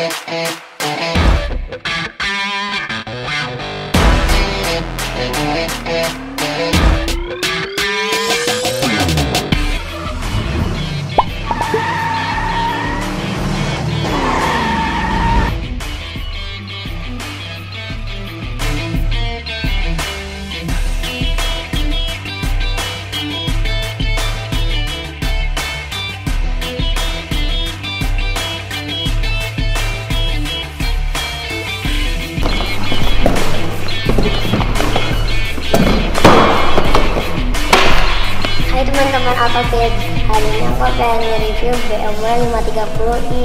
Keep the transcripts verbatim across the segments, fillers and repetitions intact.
Teman-teman, apa sih hari ini aku pengen nge-review B M W lima tiga puluh i.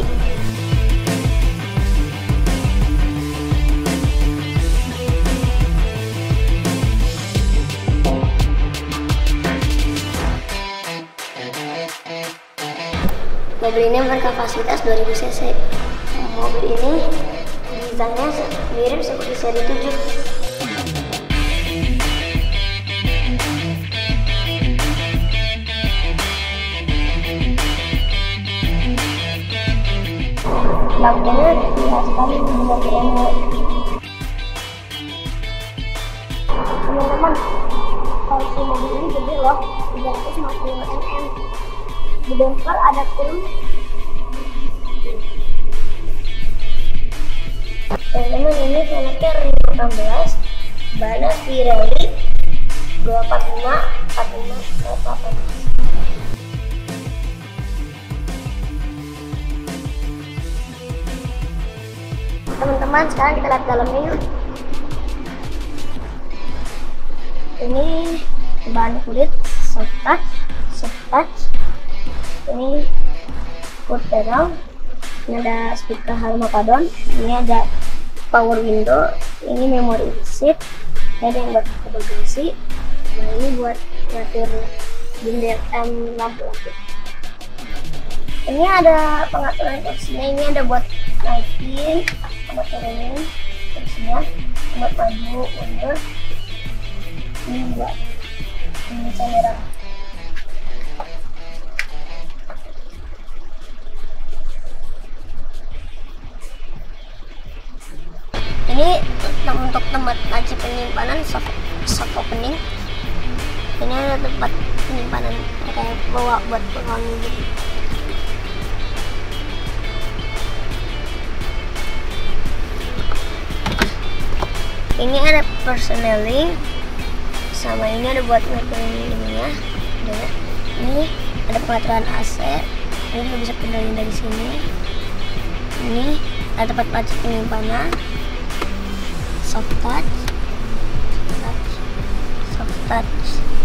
Mobil ini berkapasitas dua ribu cc. Mobil ini desainnya mirip seperti seri tujuh. Lampunya terlihat sekali dengan B M W. Teman-teman, kursi mobil ini gede loh, tiga ratus lima puluh milimeter. Di bumper ada kurung. Teman-teman, ini velgnya Renault enam belas, bannya Pirelli dua empat lima empat lima delapan. Teman-teman, sekarang kita lihat dalamnya yuk. Ini bahan kulit soft touch, soft touch. Ini foot pedal. Ini ada speaker Harman-Kardon. Ini ada power window. Ini memory seat. Ini ada yang buat bagasi. Nah, ini buat ngatur jendela em lampu-lampu. Ini ada pengaturan kursinya. Ini ada buat naikin, buat turunin kursinya, buat maju, mundur. Ini buat ini kamera. Ini untuk tempat laci penyimpanan soft, soft opening. Ini ada tempat penyimpanan kayak bawa buat penghuni gitu. Ini ada personeling, sama ini ada buat ngaturin ininya. Ini ada pengaturan A C. Ini juga bisa kendaliin dari sini. Ini ada tempat laci penyimpanan, soft touch, touch, soft touch.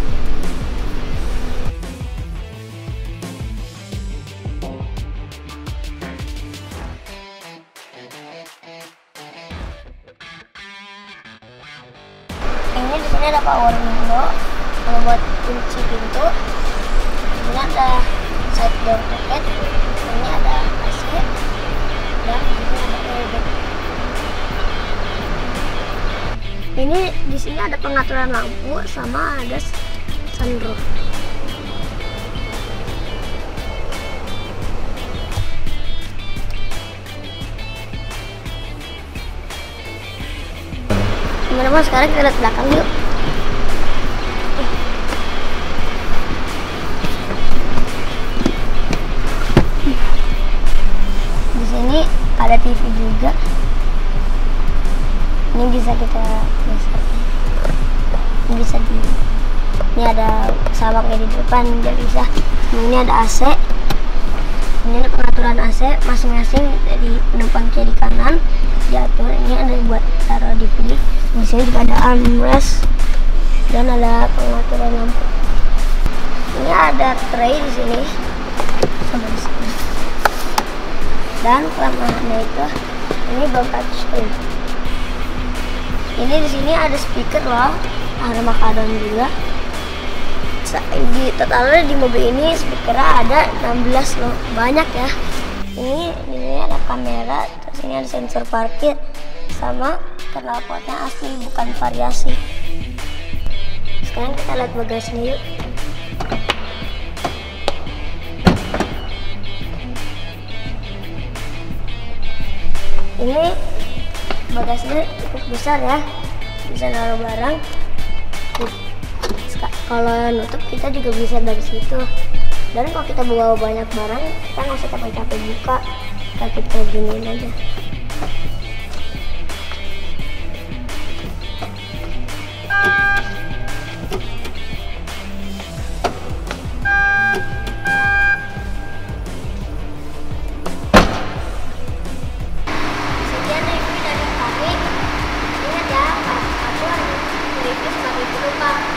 Ini di sini ada power window, kalau buat kunci pintu. Ini ada side door pocket. Ini ada A C dan ini ada airbag. Ini di sini ada pengaturan lampu sama ada sunroof. Teman-teman, sekarang kita lihat belakang yuk. Di sini ada T V juga. Ini bisa kita geser. Ini bisa di. Ini ada sama kayak di depan, jadi bisa. Ini ada A C. Ini ada pengaturan A C masing-masing dari penumpang kiri kanan diatur. Ini ada buat taruh D V D. Di sini juga ada armrest dan ada pengaturan lampu. Ini ada tray di sini sama di sini. Dan kelemahannya itu ini belum touchscreen. Ini di sini ada speaker loh, Harman-Kardon juga. Di totalnya di mobil ini speakernya ada enam belas loh, banyak ya. Ini di sini ada kamera, terus ini ada sensor parkir sama knalpotnya asli bukan variasi. Sekarang kita lihat bagasinya yuk. Ini bagasinya cukup besar ya, bisa naruh barang. Kalau nutup kita juga bisa dari situ. Dan kalau kita bawa banyak barang, kita nggak usah capek-capek buka, kita kita giniin aja. Sekian review dari kami. Ingat ya, aku harus review sebagai penumpang.